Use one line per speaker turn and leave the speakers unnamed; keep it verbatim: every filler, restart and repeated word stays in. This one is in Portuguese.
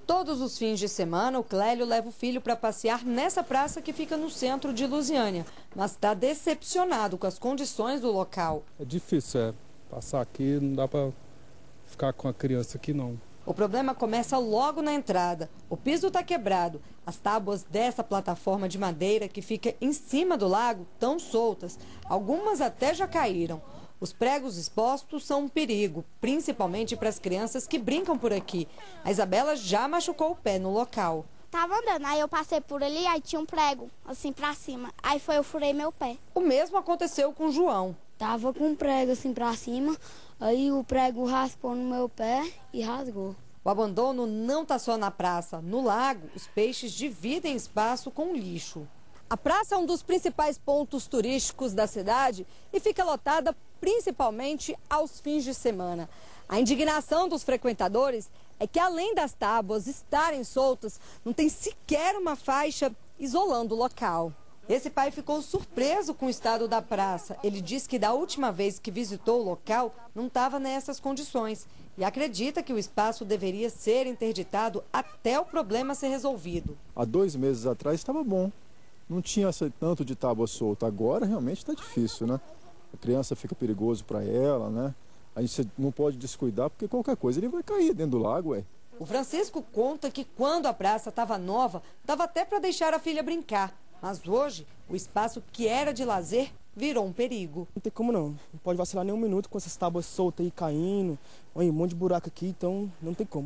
Todos os fins de semana, o Clélio leva o filho para passear nessa praça que fica no centro de Lusiânia, mas está decepcionado com as condições do local.
É difícil, é. Passar aqui não dá para ficar com a criança aqui, não.
O problema começa logo na entrada. O piso está quebrado. As tábuas dessa plataforma de madeira que fica em cima do lago estão soltas. Algumas até já caíram. Os pregos expostos são um perigo, principalmente para as crianças que brincam por aqui. A Isabela já machucou o pé no local.
Tava andando, aí eu passei por ali, aí tinha um prego, assim, pra cima. Aí foi, eu furei meu pé.
O mesmo aconteceu com o João.
Tava com um prego assim pra cima, aí o prego raspou no meu pé e rasgou.
O abandono não está só na praça. No lago, os peixes dividem espaço com o lixo. A praça é um dos principais pontos turísticos da cidade e fica lotada principalmente aos fins de semana. A indignação dos frequentadores é que, além das tábuas estarem soltas, não tem sequer uma faixa isolando o local. Esse pai ficou surpreso com o estado da praça. Ele diz que da última vez que visitou o local não estava nessas condições e acredita que o espaço deveria ser interditado até o problema ser resolvido.
Há dois meses atrás estava bom, não tinha tanto de tábua solta. Agora realmente está difícil, né? A criança fica perigoso para ela, né? A gente não pode descuidar porque qualquer coisa ele vai cair dentro do lago, ué.
O Francisco conta que quando a praça estava nova, dava até para deixar a filha brincar. Mas hoje, o espaço que era de lazer virou um perigo.
Não tem como não. Não pode vacilar nem um minuto com essas tábuas soltas aí caindo. Olha, um monte de buraco aqui, então não tem como.